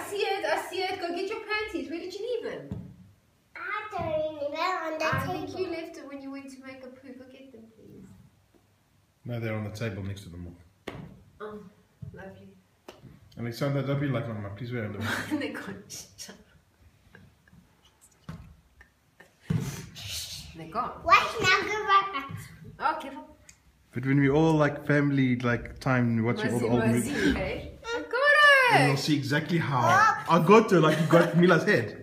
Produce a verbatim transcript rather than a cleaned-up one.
see it, I see it. Go get your panties. Where did you leave them? I don't remember on the I table. think you left it when you went to make a poo. Go get them, please. No, they're on the table next to the milk. Oh, lovely. Alexandra, don't be like Mama. Please wear underwear. They can't. They're gone. Wait, now go right back. Oh, careful. But when we all like family, like time watching all the old movies, Hey? I got then it! you'll see exactly how I got to like you got Mila's head.